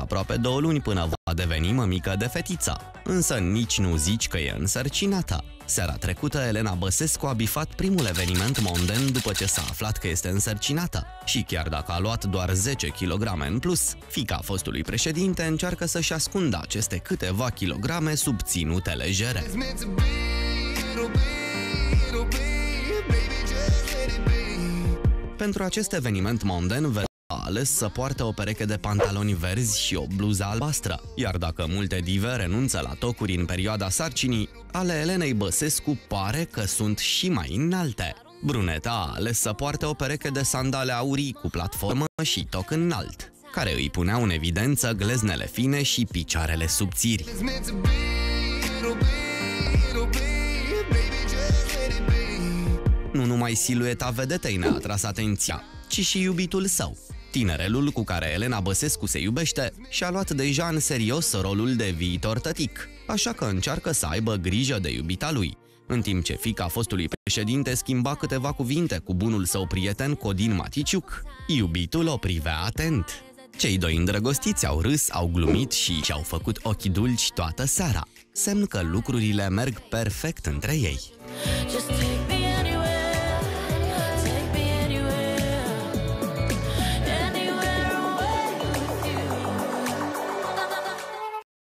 aproape 2 luni până va deveni mămică de fetița. Însă nici nu zici că e însărcinată. Seara trecută, Elena Băsescu a bifat primul eveniment monden după ce s-a aflat că este însărcinată. Și chiar dacă a luat doar 10 kg în plus, fiica fostului președinte încearcă să-și ascundă aceste câteva kilograme sub ținute legere. Pentru acest eveniment monden, a ales să poarte o pereche de pantaloni verzi și o bluză albastră, iar dacă multe dive renunță la tocuri în perioada sarcinii, ale Elenei Băsescu pare că sunt și mai înalte. Bruneta a ales să poarte o pereche de sandale aurii cu platformă și toc înalt, care îi puneau în evidență gleznele fine și picioarele subțiri. Nu numai silueta vedetei ne-a atras atenția, ci și iubitul său. Tinerelul cu care Elena Băsescu se iubește și-a luat deja în serios rolul de viitor tătic, așa că încearcă să aibă grijă de iubita lui, în timp ce fiica fostului președinte schimba câteva cuvinte cu bunul său prieten Codin Maticiuc. Iubitul o privea atent. Cei doi îndrăgostiți au râs, au glumit și și-au făcut ochi dulci toată seara, semn că lucrurile merg perfect între ei.